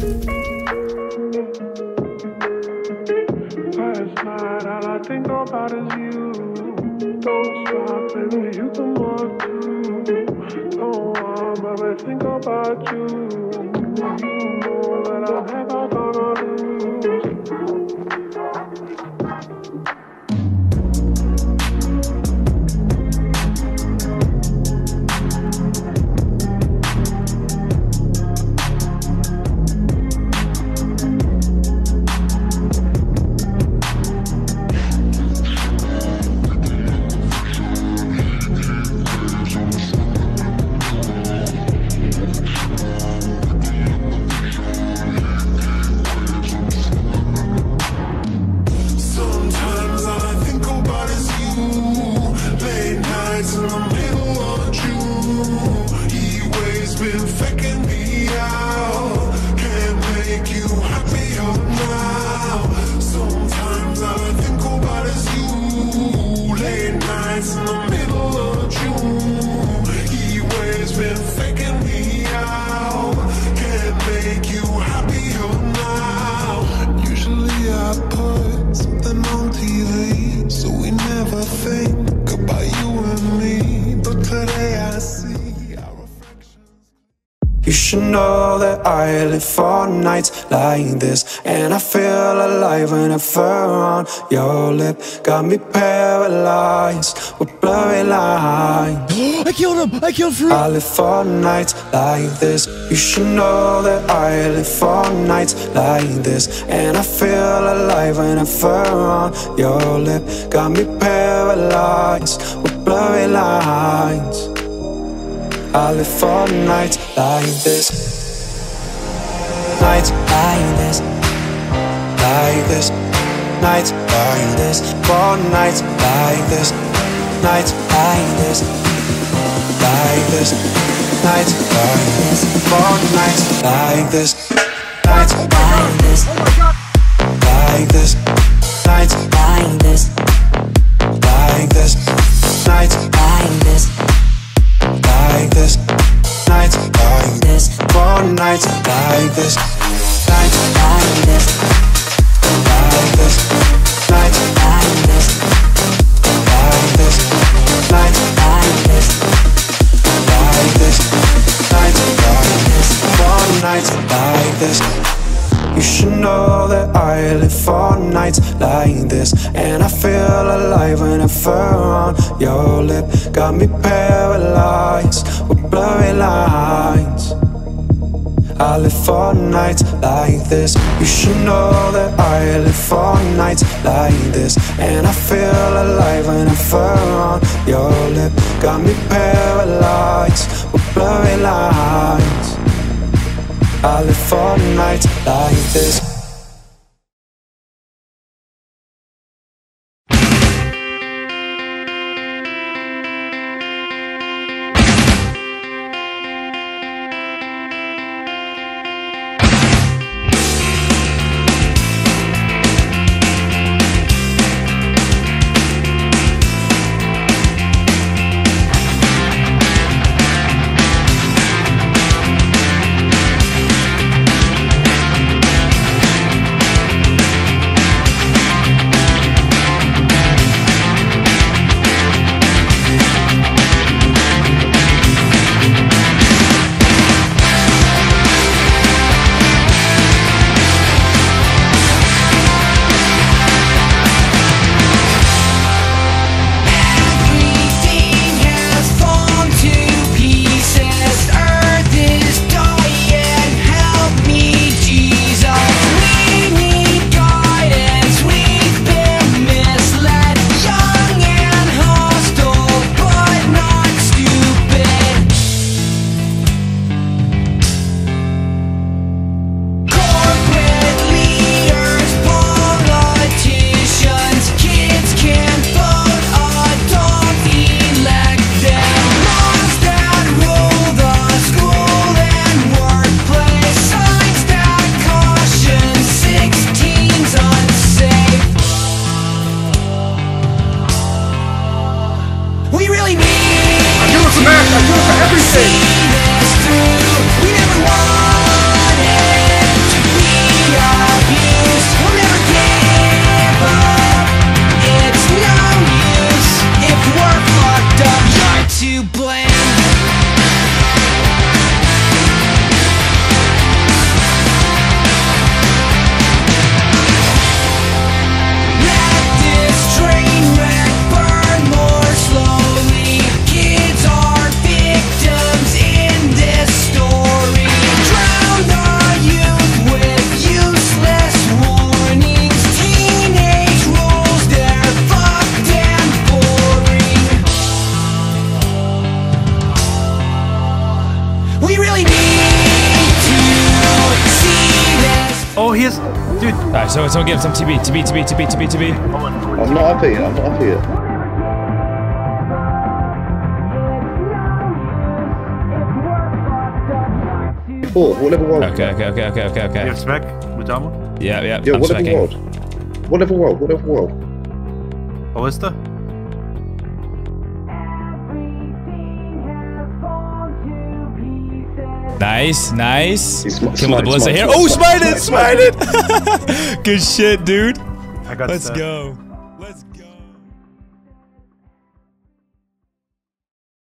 Last night, all I think about is you. Don't stop, baby, you can walk too. Don't want, baby, think about you. You know that I'm never gonna lose. You should know that I live for nights like this, and I feel alive whenever on your lip. Got me paralyzed with blurry lines. I killed him! I killed Fruit! I live for nights like this. You should know that I live for nights like this, and I feel alive whenever on your lip. Got me paralyzed with blurry lines. I live for nights like this. Nights like this. Like this. Nights like this. For nights like this. Nights like this. Like this. Nights like this. For nights like this. Nights like this. Like this. Nights like this. Like this. Nights like this. Like this, nights like this, for nights like this, nights like this, like this, nights like this, like this, nights like this, like this, nights like this, for nights like this. You should know that I live for nights like this, and I feel alive whenever on your lip. Got me paralyzed with blurry lines. I live for nights like this. You should know that I live for nights like this, and I feel alive whenever on your lip. Got me paralyzed with blurry lines. I live for nights like this. Oh, here's... Dude. Alright, so get him some TB. I'm not up here. I'm not up here. Oh, what level world? Okay. You have smack with armor? Yeah. Yeah, I'm what level smacking. world? What level world? What level world? Oh, is there? Nice. He's Kill him with the bullets here. Oh, smite it! Good shit, dude. I got Let's that. go.